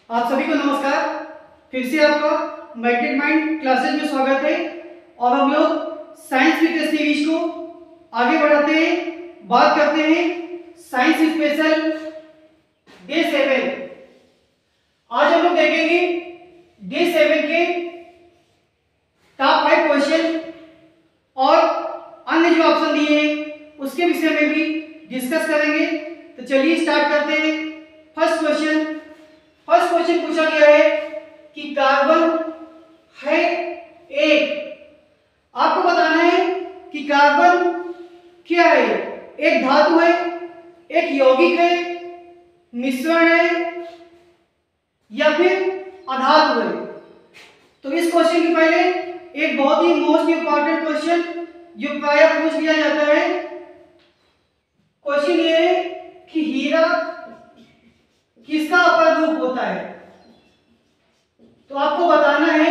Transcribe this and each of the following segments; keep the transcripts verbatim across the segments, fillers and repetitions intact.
आप सभी को नमस्कार। फिर से आपका मैग्नेट माइंड क्लासेज में स्वागत है और हम लोग साइंस की टेस्ट सीरीज को आगे बढ़ाते हैं। बात करते हैं साइंस स्पेशल डे सेवन। आज हम लोग देखेंगे डे सेवन के टॉप फाइव क्वेश्चन और अन्य जो ऑप्शन दिए हैं उसके विषय में भी डिस्कस करेंगे। तो चलिए स्टार्ट करते हैं। फर्स्ट क्वेश्चन फर्स्ट क्वेश्चन पूछा गया है कि कार्बन है एक। आपको बताना है कि कार्बन क्या है। एक धातु है, एक यौगिक है, मिश्रण है या फिर अधातु है। तो इस क्वेश्चन के पहले एक बहुत ही मोस्ट इंपॉर्टेंट क्वेश्चन जो प्रायः पूछ लिया जाता है, क्वेश्चन ये है कि हीरा किसका अपर रूप होता है। तो आपको बताना है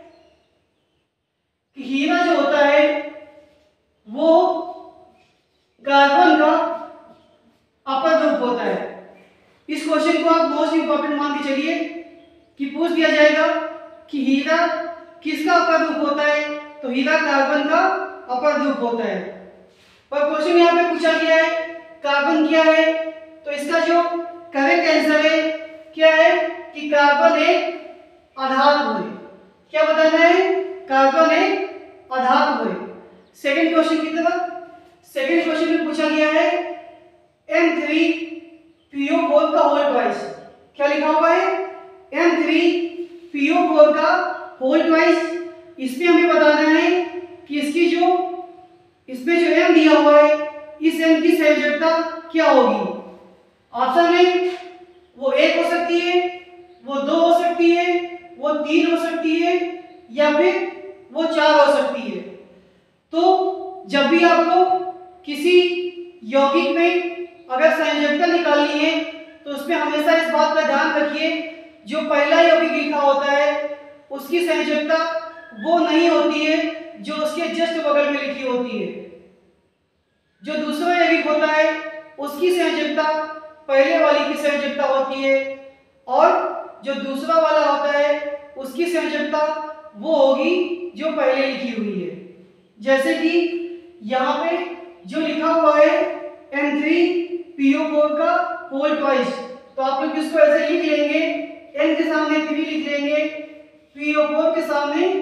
कि हीरा जो होता है वो कार्बन का अपर रूप होता है। इस क्वेश्चन को आप मोस्ट इंपॉर्टेंट मान के चलिए कि पूछ दिया जाएगा कि हीरा किसका अपर रूप होता है। तो हीरा कार्बन का अपर रूप होता है। पर क्वेश्चन यहाँ पे पूछा गया है कार्बन क्या है। तो इसका जो करेक्ट आंसर है क्या है कि कार्बन एक अधातु है। क्या बताना है? कार्बन एक अधातु है। सेकंड क्वेश्चन की तरफ सेकंड क्वेश्चन में पूछा गया है M three P O four का होल ट्वाइस। क्या लिखा हुआ है? M three P O four का होल ट्वाइस। इसमें हमें बताना है कि इसकी जो इसमें जो एम दिया हुआ है इस एम की संयोजकता क्या होगी। ऑप्शन में वो एक हो सकती है, वो दो हो सकती है, वो तीन हो सकती है या फिर वो चार हो सकती है। तो जब भी आपको किसी यौगिक में अगर संयोजकता निकालनी है तो उसमें हमेशा इस बात का ध्यान रखिए जो पहला यौगिक लिखा होता है उसकी संयोजकता वो नहीं होती है जो उसके जस्ट बगल में लिखी होती है। जो दूसरा यौगिक होता है उसकी संयोजकता पहले वाली की संयोजकता होती है और जो दूसरा वाला होता है उसकी संयोजकता वो होगी जो पहले लिखी हुई है। जैसे कि यहाँ पे जो लिखा हुआ है M three P O four का होल ट्वाइस, तो आप लोग इसको ऐसे लिख लेंगे, एन के सामने थ्री लिख लेंगे, पी ओ फोर के सामने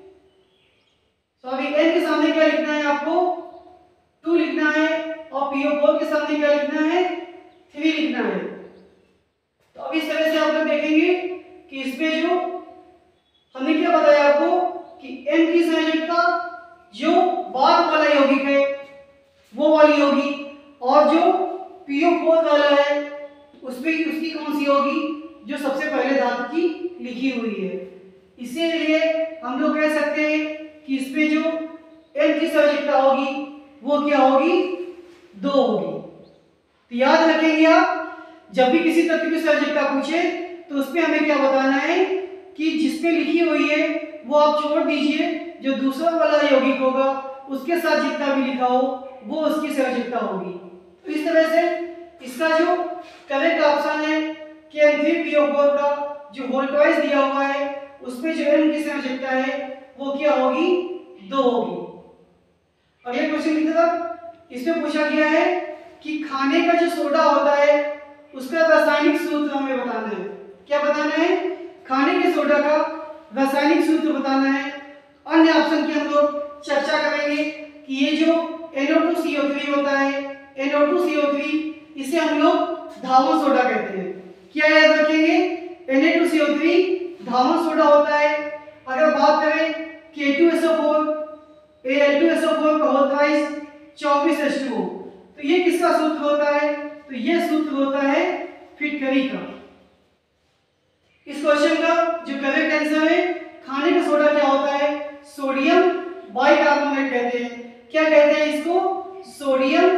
सॉरी एन के सामने क्या लिखना है आपको? टू लिखना है और पी ओ फोर के सामने क्या लिखना है? थ्री लिखना है। तो अब इस तरह से आप लोग देखेंगे कि इसमें जो हमने क्या बताया आपको कि एन की संयोजकता जो बाद वाला यौगिक है वो वाली होगी और जो पी ओ फोर वाला है उसमें उसकी कौन सी होगी? जो सबसे पहले धातु की लिखी हुई है। इसीलिए हम लोग कह सकते हैं कि इसमें जो एन की संयोजकता होगी वो क्या होगी? दो होगी। तो याद रखेंगे आप जब भी किसी तत्व की संयोजकता पूछे तो उसमें हमें क्या बताना है कि जिसमें लिखी हुई है वो आप छोड़ दीजिए, जो दूसरा वाला यौगिक होगा उसके साथ जितना भी लिखा हो वो उसकी संयोजकता होगी। तो इस तरह से इसका जो करेक्ट ऑप्शन है कि M three P O four का जो होल ट्वाइस दिया हुआ है उसमें जो एन की संयोजकता है वो क्या होगी? दो होगी। अगले क्वेश्चन की तरफ इसमें पूछा गया है कि खाने का जो सोडा होता है उसका रासायनिक सूत्र हमें बताना है। क्या बताना है? खाने के सोडा का रासायनिक सूत्र बताना है। अन्य ऑप्शन की हम लोग चर्चा करेंगे कि ये जो N O two C O three होता है, N O two C O three इसे हम लोग धावन सोडा कहते हैं। क्या याद रखेंगे? N A two C O three धावन सोडा होता है। अगर बात करें K two S O four, A L two S O four का होल ट्वाइस चौबीस एच टू ओ, तो ये किसका सूत्र होता है? तो ये सूत्र होता है फिटकरी का। इस क्वेश्चन का जो करेक्ट आंसर है खाने का सोडा क्या होता है? सोडियम बाइकार्बोनेट कहते हैं। क्या कहते हैं इसको? Sodium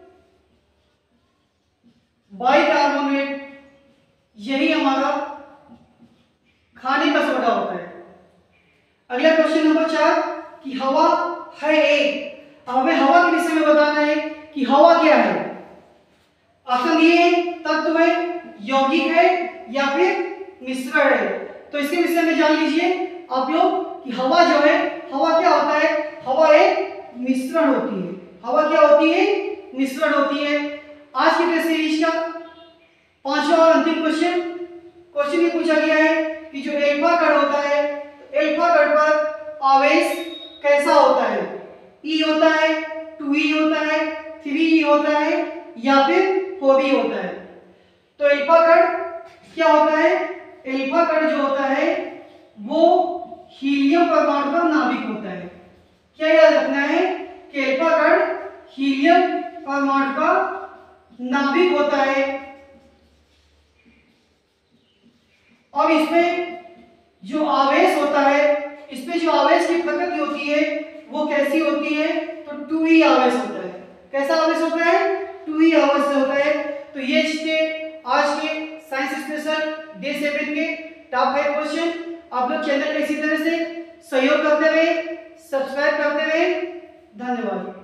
bicarbonate. यही हमारा खाने का सोडा होता है। अगला क्वेश्चन नंबर चार कि हवा है एक। अब हमें हवा के विषय में बताना है कि हवा क्या है। ऑप्शन ये तत्व है, यौगिक है या फिर मिश्रण है। तो इसके विषय में जान लीजिए आप लोग कि हवा जो है, हवा क्या होता है? हवा एक मिश्रण होती है। हवा क्या होती है? मिश्रण होती है। आज की टेस्ट सीरीज का पांचवा और अंतिम क्वेश्चन क्वेश्चन ये पूछा गया है कि जो एल्फा कण होता है, एल्फा कण पर आवेश कैसा होता है? ई होता है, टू ई होता है, थ्री ई होता है या फिर फोर ई होता है? तो एल्फा कण क्या होता है? एल्फा कण जो होता है वो हीलियम परमाणु का नाभिक होता है। क्या याद रखना है कि एल्फा कण हीलियम परमाणु का नाभिक होता है। अब इसमें जो आवेश होता है, इसमें जो आवेश की प्रकृति होती है वो कैसी होती है? तो टू ई आवेश होता है। कैसा आवेश होता है? टू ई आवेश से होता है। तो ये थे आज के साइंस स्पेशल डे सेवन के टॉप फाइव क्वेश्चन। आप लोग चैनल को इसी तरह से सहयोग करते रहे, सब्सक्राइब करते रहे। धन्यवाद।